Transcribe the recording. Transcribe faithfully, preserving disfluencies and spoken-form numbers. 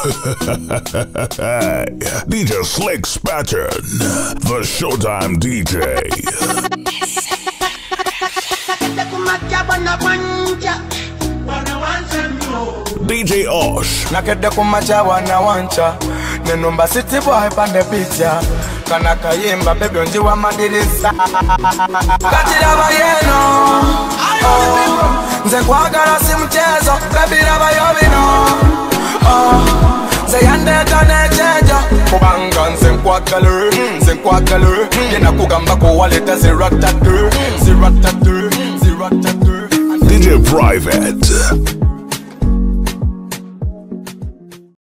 D J Slick Spatter, the Showtime D J. D J Osh. Nakede kumacha wana wancha Nenumba city boy pande picha Kana kayimba baby onjiwa madirisa Kachira bayeno Nze kwagala si mchezo baby raba yobino Nze yande kane cheja Kubanga nze nkwagala Nze nkwagala Yena kugamba kuwaleta ziratatu Ziratatu Ziratatu D J Private.